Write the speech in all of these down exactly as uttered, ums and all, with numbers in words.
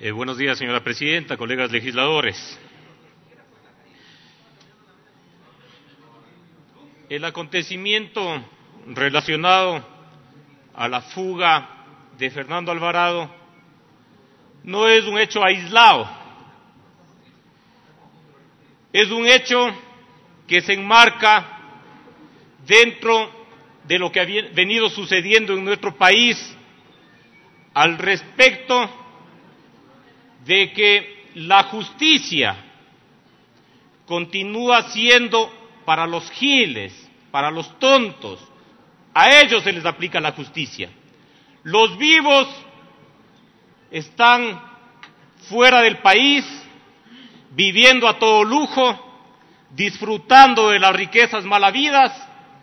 Eh, buenos días, señora presidenta, colegas legisladores. El acontecimiento relacionado a la fuga de Fernando Alvarado no es un hecho aislado, es un hecho que se enmarca dentro de lo que ha venido sucediendo en nuestro país al respecto de que la justicia continúa siendo para los giles, para los tontos, a ellos se les aplica la justicia. Los vivos están fuera del país, viviendo a todo lujo, disfrutando de las riquezas mal habidas,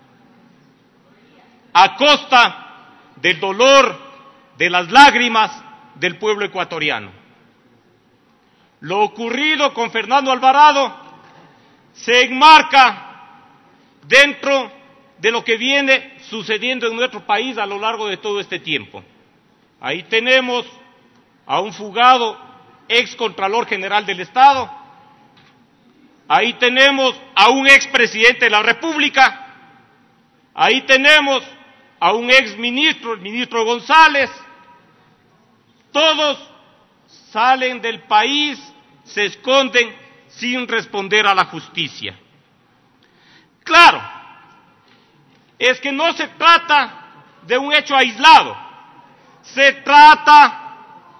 a costa del dolor, de las lágrimas del pueblo ecuatoriano. Lo ocurrido con Fernando Alvarado se enmarca dentro de lo que viene sucediendo en nuestro país a lo largo de todo este tiempo. Ahí tenemos a un fugado ex Contralor General del Estado, ahí tenemos a un ex presidente de la República, ahí tenemos a un ex ministro, el ministro González. Todos salen del país, se esconden sin responder a la justicia. Claro, es que no se trata de un hecho aislado, se trata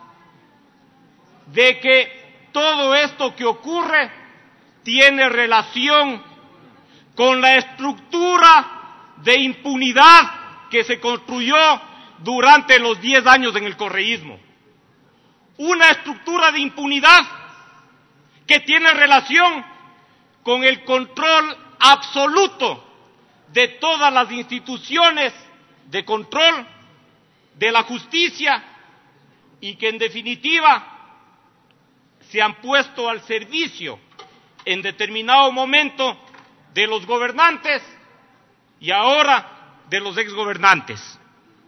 de que todo esto que ocurre tiene relación con la estructura de impunidad que se construyó durante los diez años en el correísmo. Una estructura de impunidad que tiene relación con el control absoluto de todas las instituciones de control de la justicia y que en definitiva se han puesto al servicio en determinado momento de los gobernantes y ahora de los exgobernantes.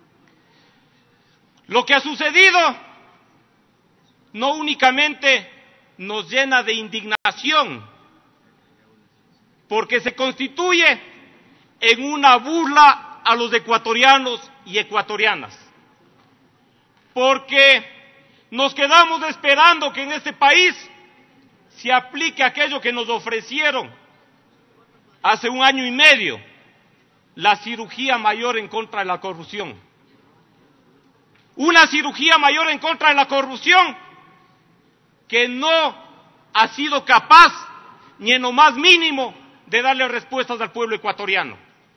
Lo que ha sucedido no únicamente nos llena de indignación, porque se constituye en una burla a los ecuatorianos y ecuatorianas, porque nos quedamos esperando que en este país se aplique aquello que nos ofrecieron hace un año y medio, la cirugía mayor en contra de la corrupción. Una cirugía mayor en contra de la corrupción que no ha sido capaz ni en lo más mínimo de darle respuestas al pueblo ecuatoriano.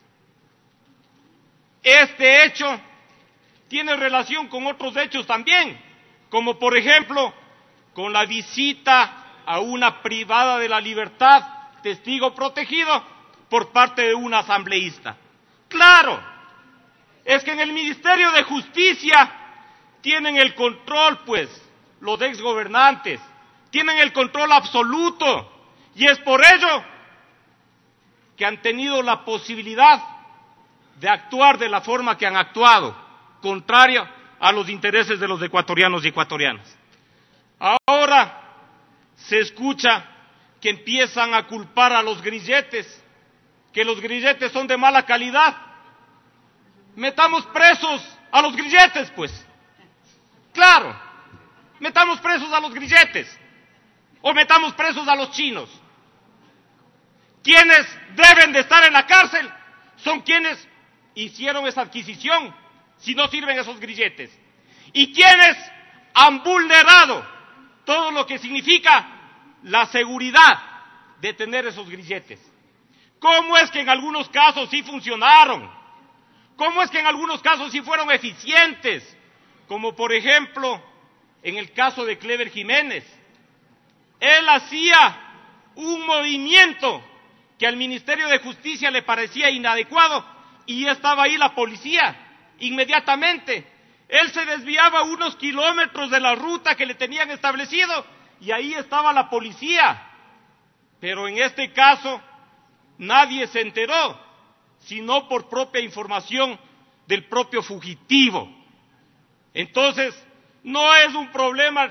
Este hecho tiene relación con otros hechos también, como por ejemplo con la visita a una privada de la libertad, testigo protegido, por parte de un asambleísta. Claro, es que en el Ministerio de Justicia tienen el control, pues, los exgobernantes, tienen el control absoluto, y es por ello que han tenido la posibilidad de actuar de la forma que han actuado, contraria a los intereses de los ecuatorianos y ecuatorianas. Ahora se escucha que empiezan a culpar a los grilletes, que los grilletes son de mala calidad. Metamos presos a los grilletes, pues. Claro, metamos presos a los grilletes, o metamos presos a los chinos. Quienes deben de estar en la cárcel son quienes hicieron esa adquisición, si no sirven esos grilletes, y quienes han vulnerado todo lo que significa la seguridad de tener esos grilletes. ¿Cómo es que en algunos casos sí funcionaron? ¿Cómo es que en algunos casos sí fueron eficientes? Como por ejemplo, en el caso de Clever Jiménez. Él hacía un movimiento que al Ministerio de Justicia le parecía inadecuado y estaba ahí la policía inmediatamente. Él se desviaba unos kilómetros de la ruta que le tenían establecido y ahí estaba la policía. Pero en este caso nadie se enteró, sino por propia información del propio fugitivo. Entonces, no es un problema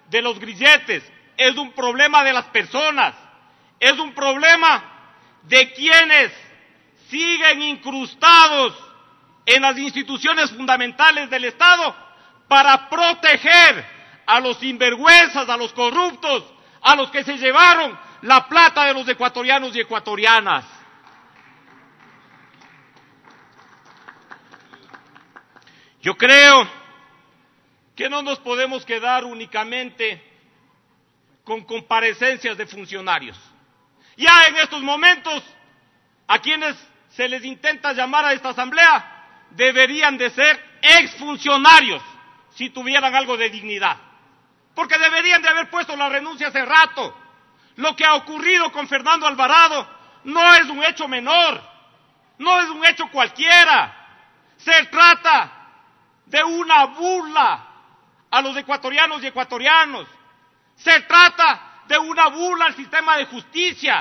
de los grilletes, es un problema de las personas, es un problema de quienes siguen incrustados en las instituciones fundamentales del Estado para proteger a los sinvergüenzas, a los corruptos, a los que se llevaron la plata de los ecuatorianos y ecuatorianas. Yo creo que no nos podemos quedar únicamente con comparecencias de funcionarios. Ya en estos momentos, a quienes se les intenta llamar a esta asamblea, deberían de ser exfuncionarios, si tuvieran algo de dignidad. Porque deberían de haber puesto la renuncia hace rato. Lo que ha ocurrido con Fernando Alvarado no es un hecho menor, no es un hecho cualquiera. Se trata de una burla a los ecuatorianos y ecuatorianos. Se trata de una burla al sistema de justicia.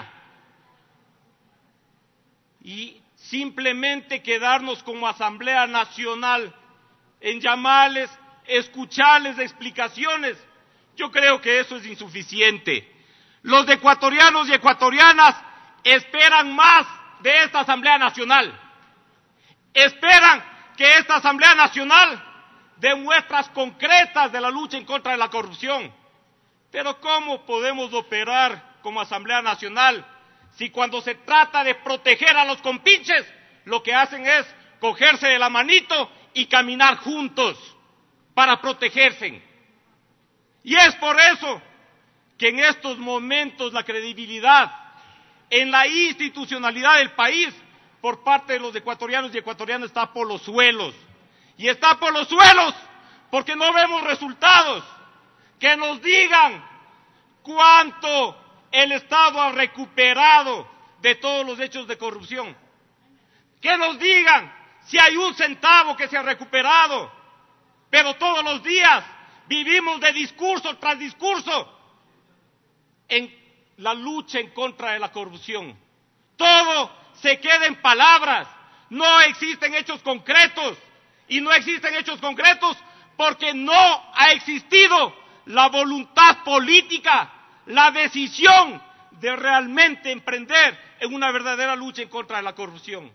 Y simplemente quedarnos como Asamblea Nacional en llamarles, escucharles explicaciones, yo creo que eso es insuficiente. Los ecuatorianos y ecuatorianas esperan más de esta Asamblea Nacional. Esperan que esta Asamblea Nacional dé muestras concretas de la lucha en contra de la corrupción. Pero ¿cómo podemos operar como Asamblea Nacional si cuando se trata de proteger a los compinches, lo que hacen es cogerse de la manito y caminar juntos para protegerse? Y es por eso que en estos momentos la credibilidad en la institucionalidad del país por parte de los ecuatorianos y ecuatorianas está por los suelos. Y está por los suelos porque no vemos resultados. Que nos digan cuánto el Estado ha recuperado de todos los hechos de corrupción. Que nos digan si hay un centavo que se ha recuperado. Pero todos los días vivimos de discurso tras discurso en la lucha en contra de la corrupción. Todo se queda en palabras, no existen hechos concretos. Y no existen hechos concretos porque no ha existido la voluntad política, la decisión de realmente emprender en una verdadera lucha en contra de la corrupción.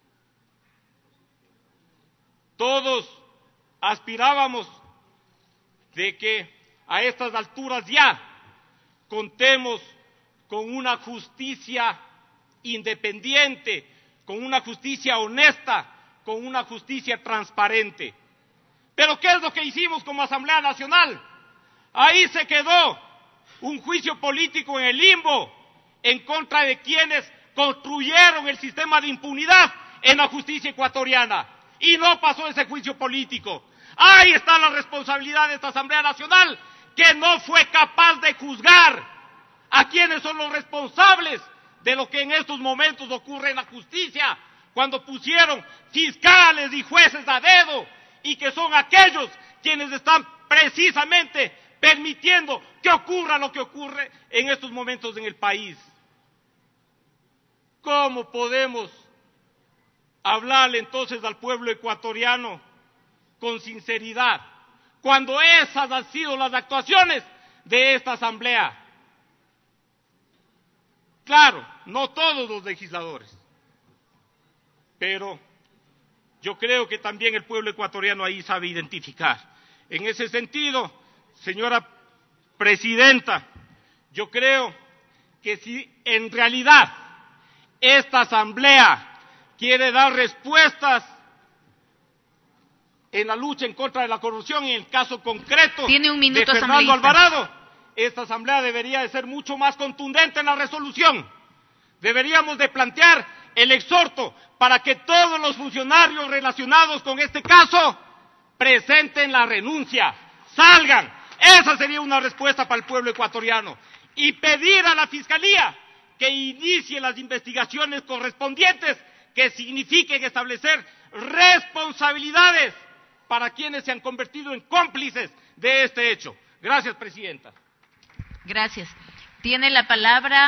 Todos aspirábamos de que a estas alturas ya contemos con una justicia independiente, con una justicia honesta, con una justicia transparente. Pero ¿qué es lo que hicimos como Asamblea Nacional? Ahí se quedó un juicio político en el limbo en contra de quienes construyeron el sistema de impunidad en la justicia ecuatoriana. Y no pasó ese juicio político. Ahí está la responsabilidad de esta Asamblea Nacional, que no fue capaz de juzgar a quienes son los responsables de lo que en estos momentos ocurre en la justicia, cuando pusieron fiscales y jueces a dedo, y que son aquellos quienes están precisamente permitiendo que ocurra lo que ocurre en estos momentos en el país. ¿Cómo podemos hablarle entonces al pueblo ecuatoriano con sinceridad cuando esas han sido las actuaciones de esta Asamblea? Claro, no todos los legisladores, pero yo creo que también el pueblo ecuatoriano ahí sabe identificar. En ese sentido, señora presidenta, yo creo que si en realidad esta Asamblea quiere dar respuestas en la lucha en contra de la corrupción, en el caso concreto Tiene un minuto, de Fernando asambleísta. Alvarado, esta Asamblea debería de ser mucho más contundente en la resolución. Deberíamos de plantear el exhorto para que todos los funcionarios relacionados con este caso presenten la renuncia, salgan. Esa sería una respuesta para el pueblo ecuatoriano. Y pedir a la Fiscalía que inicie las investigaciones correspondientes que signifiquen establecer responsabilidades para quienes se han convertido en cómplices de este hecho. Gracias, presidenta. Gracias. Tiene la palabra